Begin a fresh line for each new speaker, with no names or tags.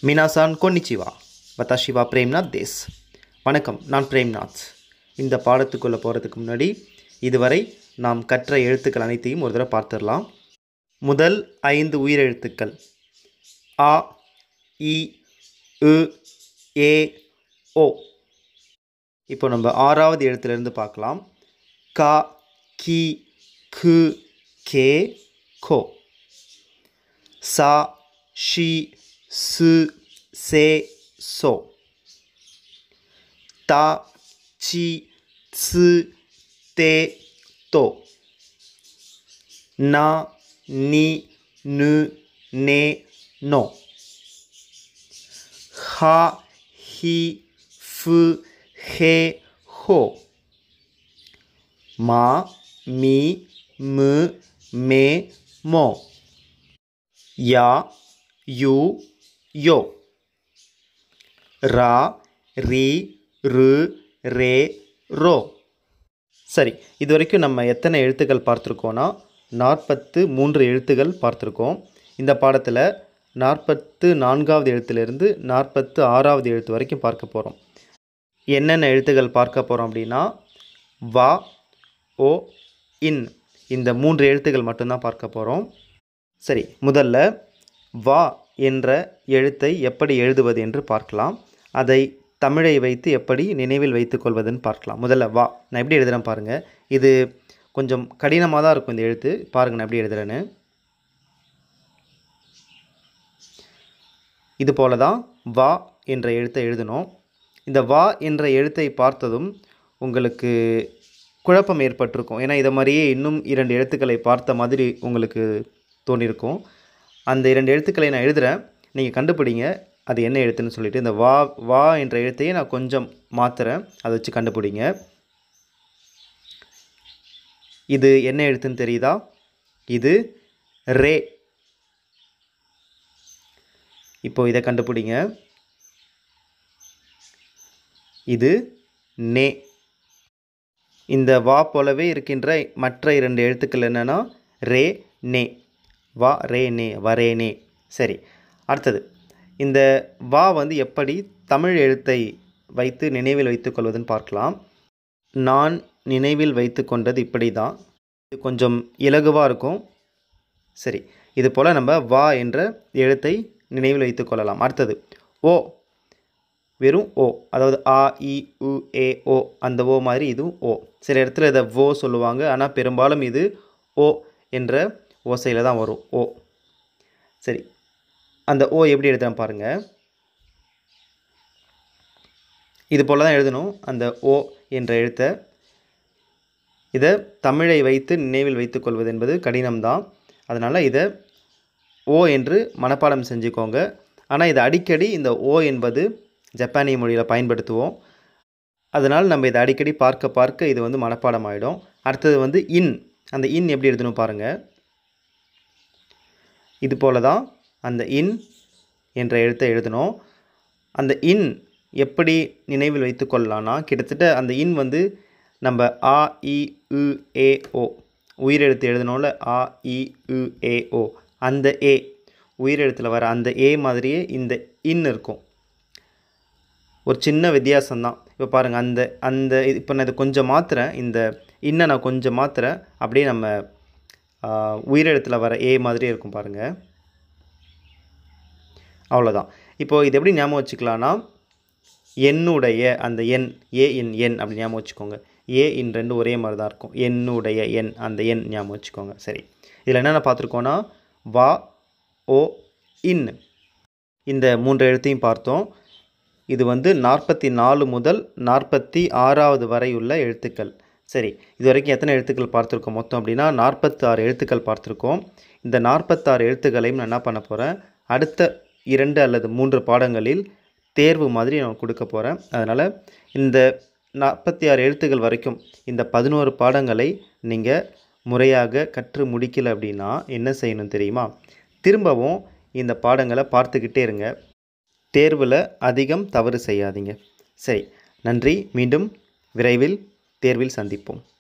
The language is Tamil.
மினாசான் கொன்னிச்சிவா வத்தாஷிவா பிரேம்நாத் தேஸ். வணக்கம், நான் பிரேம்நாத். இந்த பாடத்துக்குள்ளே போகிறதுக்கு முன்னாடி இதுவரை நாம் கற்ற எழுத்துக்கள் அனைத்தையும் ஒரு தடவை பார்த்துடலாம். முதல் 5 உயிரெழுத்துக்கள் ஆ, இ, உ, ஏ, ஓ. இப்போ நம்ம 6வது எழுத்துலேருந்து பார்க்கலாம். கா, கி, கு, கே, கோ. சா, ஷி, சு, சே, சோ. தா, சி, சி, தே, தோ. நா, நி, நு, நே, நோ. ஹா, ஹி, ஃபு, ஹே, ஹோ. மா, மீ, மு, மே, மோ. யா, யு, யோ. ரா, ரி, ரு, ரே, ரோ. சரி, இது வரைக்கும் நம்ம எத்தனை எழுத்துக்கள் பார்த்துருக்கோன்னா 43 எழுத்துக்கள் பார்த்துருக்கோம். இந்த பாடத்தில் 44வது எழுத்துலேருந்து 46வது எழுத்து வரைக்கும் பார்க்க போகிறோம். என்னென்ன எழுத்துக்கள் பார்க்க போகிறோம் அப்படின்னா வா, ஓ, இன், இந்த 3 எழுத்துக்கள் மட்டும்தான் பார்க்க போகிறோம். சரி, முதல்ல வா என்ற எழுத்தை எப்படி எழுதுவது என்று பார்க்கலாம். அதை தமிழை வைத்து எப்படி நினைவில் வைத்துக் கொள்வதுன்னு பார்க்கலாம். முதல்ல வா நான் எப்படி எழுதுகிறேன் பாருங்கள். இது கொஞ்சம் கடினமாக தான் இருக்கும் இந்த எழுத்து. பாருங்கள் நான் எப்படி எழுதுகிறேன்னு. இது போல தான் வா என்ற எழுத்தை எழுதணும். இந்த வா என்ற எழுத்தை பார்த்ததும் உங்களுக்கு குழப்பம் ஏற்பட்டிருக்கும். ஏன்னா இதை மாதிரியே இன்னும் 2 எழுத்துக்களை பார்த்த மாதிரி உங்களுக்கு தோணியிருக்கும். அந்த 2 எழுத்துக்களை நான் எழுதுகிறேன், நீங்கள் கண்டுபிடிங்க அது என்ன எழுத்துன்னு சொல்லிவிட்டு. இந்த வா வா என்ற எழுத்தையே நான் கொஞ்சம் மாற்றுறேன், அதை வச்சு கண்டுபிடிங்க. இது என்ன எழுத்துன்னு தெரியுதா? இது ரே. இப்போ இதை கண்டுபிடிங்க. இது நே. இந்த வா போலவே இருக்கின்ற மற்ற 2 எழுத்துக்கள் என்னென்னா ரே, நே. வா, ரே, நே, வரே, நே. சரி, அடுத்தது இந்த வா எப்படி தமிழ் எழுத்தை வைத்து நினைவில் வைத்து கொள்வதுன்னு பார்க்கலாம். நான் நினைவில் வைத்து கொண்டது இப்படி தான். இது கொஞ்சம் இலகுவாக இருக்கும். சரி, இது போல் நம்ம வா என்ற எழுத்தை நினைவில் வைத்து கொள்ளலாம். அடுத்தது ஓ, வெறும் ஓ, அதாவது ஆ, இ, உ, ஏ, ஓ, அந்த ஓ மாதிரி இதுவும் ஓ. சில இடத்துல இதை ஓ சொல்லுவாங்க, ஆனால் பெரும்பாலும் இது ஓ என்ற ஓசையில் தான் வரும், ஓ. சரி, அந்த ஓ எப்படி எழுதுகிறேன் பாருங்கள். இது போல் தான் எழுதணும் அந்த ஓ என்ற எழுத்தை. இதை தமிழை வைத்து நினைவில் வைத்து கொள்வது என்பது கடினம்தான். அதனால் இதை ஓ என்று மனப்பாடம் செஞ்சுக்கோங்க. ஆனால் இதை அடிக்கடி இந்த ஓ என்பது ஜப்பானிய மொழியில் பயன்படுத்துவோம். அதனால் நம்ம இதை அடிக்கடி பார்க்க பார்க்க இது மனப்பாடம் ஆகிடும். அடுத்தது இன். அந்த இன் எப்படி எழுதணும் பாருங்கள். இது போல தான் அந்த இன் என்ற எழுத்தை எழுதணும். அந்த இன் எப்படி நினைவில் வைத்து கொள்ளலான்னா, கிட்டத்தட்ட அந்த இன் நம்ம ஆ, இ, உ, ஏ, ஓ உயிரெழுத்து எழுதணும்ல, ஆ, இ, உ, ஏ, ஓ, அந்த ஏ உயிரெழுத்தில் வர அந்த ஏ மாதிரியே இந்த இன் இருக்கும். ஒரு சின்ன வித்தியாசம்தான். இப்போ பாருங்கள், அந்த அந்த இப்போ நான் இதை கொஞ்சம் மாற்றுறேன், இந்த இன்னை நான் கொஞ்சம் மாற்றுறேன், அப்படியே நம்ம உயிரெழுத்தில் வர ஏ மாதிரியே இருக்கும் பாருங்கள். அவ்வளோதான். இப்போது இது எப்படி ஞாபகம் வச்சுக்கலான்னா, என்னுடைய அந்த எண், ஏ இன் எண் அப்படி ஞாபகம் வச்சுக்கோங்க. ஏ இன் 2 ஒரே மாதிரி தான் இருக்கும். என்னுடைய எண், அந்த எண் ஞாபகம் வச்சுக்கோங்க. சரி, இதில் என்னென்ன பார்த்துருக்கோன்னா வா, ஓ, இன், இந்த 3 எழுத்தையும் பார்த்தோம். இது 44 முதல் 46வது வரை உள்ள எழுத்துக்கள். சரி, இது வரைக்கும் எத்தனை எழுத்துக்கள் பார்த்துருக்கோம் மொத்தம் அப்படின்னா 46 எழுத்துக்கள் பார்த்துருக்கோம். இந்த 46 எழுத்துக்களையும் நான் என்ன பண்ண போகிறேன், அடுத்த 2 அல்லது 3 பாடங்களில் தேர்வு மாதிரி நான் கொடுக்க போகிறேன். அதனால் இந்த 46 எழுத்துக்கள் வரைக்கும் இந்த 11 பாடங்களை நீங்கள் முறையாக கற்று முடிக்கலை அப்படின்னா என்ன செய்யணும் தெரியுமா? திரும்பவும் இந்த பாடங்களை பார்த்துக்கிட்டே இருங்க. தேர்வில் அதிகம் தவறு செய்யாதீங்க. சரி, நன்றி. மீண்டும் விரைவில் தேர்வில் சந்திப்போம்.